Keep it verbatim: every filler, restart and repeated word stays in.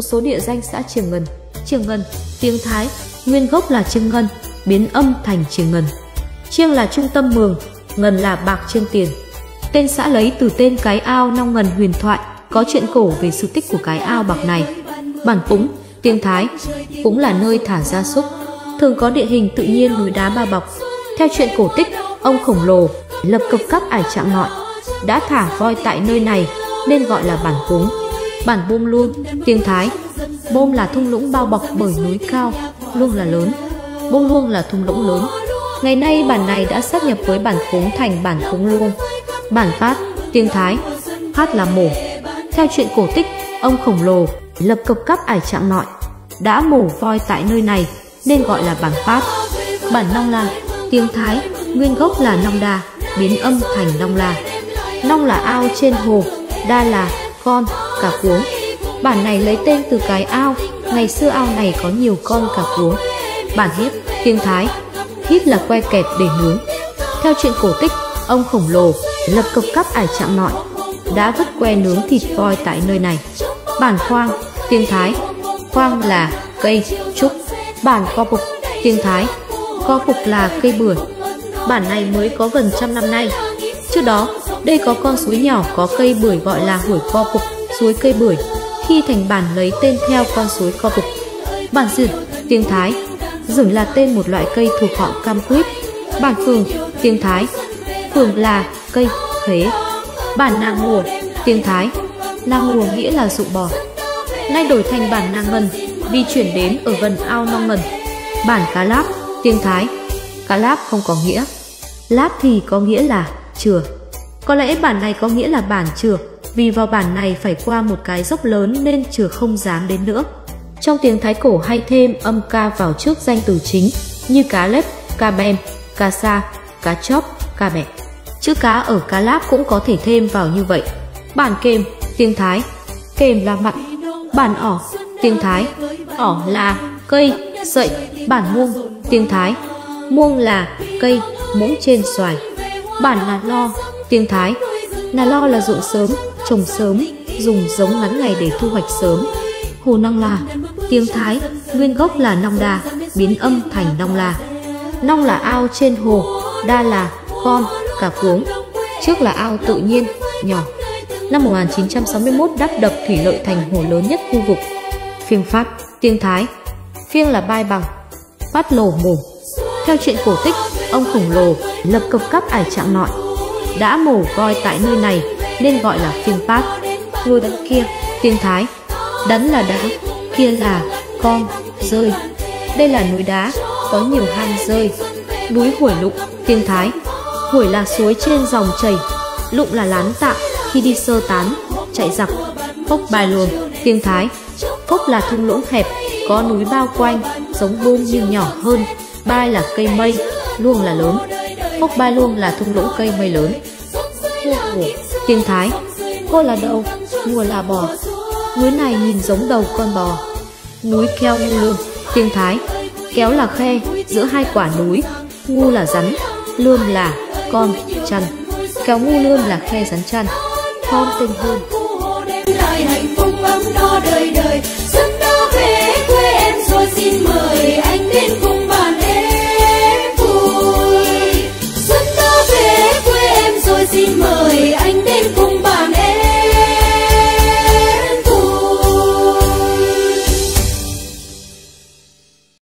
số địa danh xã Triềng Ngân. Triềng Ngân, tiếng Thái, nguyên gốc là Chiêng Ngân, biến âm thành Triềng Ngân. Chiêng là trung tâm mường, Ngân là bạc chiêng tiền. Tên xã lấy từ tên cái ao Nong Ngần huyền thoại, có chuyện cổ về sự tích của cái ao bạc này. Bản Púng, tiếng Thái, cũng là nơi thả gia súc, thường có địa hình tự nhiên núi đá bao bọc. Theo chuyện cổ tích, ông khổng lồ lập cập cấp ải Trạng Nội đã thả voi tại nơi này nên gọi là Bản Púng. Bản Bôm Luông, tiếng Thái, Bôm là thung lũng bao bọc bởi núi cao, Luông là lớn. Bôm Luông là thung lũng lớn. Ngày nay bản này đã sát nhập với Bản Púng thành Bản Púng Luông. Bản Phát, tiếng Thái, Phát là mổ. Theo chuyện cổ tích, ông khổng lồ lập cập cấp ải Trạng Nội đã mổ voi tại nơi này nên gọi là Bản Phát. Bản Nong La, tiếng Thái, nguyên gốc là Nong Đa, biến âm thành Nong La. Nong là ao trên hồ, Đa là con, cả cuống. Bản này lấy tên từ cái ao, ngày xưa ao này có nhiều con cả cuống. Bản Hiếp, tiếng Thái, Hít là que kẹp để nướng. Theo chuyện cổ tích, ông khổng lồ lập cập cấp ải Trạng Nội đã vứt que nướng thịt voi tại nơi này. Bản Khoang, tiếng Thái, Khoang là cây trúc. Bản Co Pục, tiếng Thái, Co Pục là cây bưởi. Bản này mới có gần trăm năm nay. Trước đó, đây có con suối nhỏ có cây bưởi gọi là Hủy Co Pục, suối cây bưởi, khi thành bản lấy tên theo con suối Co Pục. Bản Dửng, tiếng Thái, Dửng là tên một loại cây thuộc họ cam quýt. Bản Phường, tiếng Thái, Phường là cây khế. Bản Nang Ngùa, tiếng Thái, Nang Ngùa nghĩa là ruộng bò, nay đổi thành bản Nang Ngân vì chuyển đến ở gần ao Nong Ngần. Bản Cá Láp, tiếng Thái, Cá Láp không có nghĩa, Láp thì có nghĩa là chừa. Có lẽ bản này có nghĩa là bản chừa, vì vào bản này phải qua một cái dốc lớn nên chừa không dám đến nữa. Trong tiếng Thái cổ hay thêm âm ca vào trước danh từ chính như cá lép, cá bem, cá sa, cá chóp, cá bẹ. Chữ cá ở Cá Láp cũng có thể thêm vào như vậy. Bản Kềm, tiếng Thái, Kềm là mặn. Bản Ỏ, tiếng Thái, Ỏ là cây, sậy. Bản Muông, tiếng Thái, Muông là cây, muỗng trên xoài. Bản Nà Lo, tiếng Thái, Nà Lo là ruộng sớm, trồng sớm, dùng giống ngắn ngày để thu hoạch sớm. Hồ Nong La, tiếng Thái, nguyên gốc là Nong Đa, biến âm thành Nong La. Nong là ao trên hồ, Đa là con, cả cuống. Trước là ao tự nhiên, nhỏ. Năm một nghìn chín trăm sáu mươi mốt đắp đập thủy lợi thành hồ lớn nhất khu vực. Phiêng Phát, tiếng Thái, Phiêng là bai bằng, Phát lồ mồm. Theo chuyện cổ tích, ông khổng lồ lập cập cấp ải Trạng Nội đã mổ voi tại nơi này nên gọi là Phiêng Phát. Núi Đắn Kia, tiếng Thái, Đắn là đá, kia là con, rơi. Đây là núi đá, có nhiều hang rơi. Núi Huổi Lụng, tiếng Thái, Huổi là suối trên dòng chảy, Lụng là lán tạm khi đi sơ tán, chạy giặc. Phốc Bai Luông, tiếng Thái, Phốc là thung lũng hẹp, có núi bao quanh, giống Bôm nhưng nhỏ hơn. Bai là cây mây, Luông là lớn. Phốc Bai Luông là thung lũng cây mây lớn. Ngùa, tiếng Thái, Ngô là đầu, Ngùa là bò. Núi này nhìn giống đầu con bò. Núi Keo Ngu Lương, tiếng Thái, Kéo là khe giữa hai quả núi, Ngu là rắn, Lương là con, chăn. Kéo Ngu Lương là khe rắn chăn. Con tình hơn.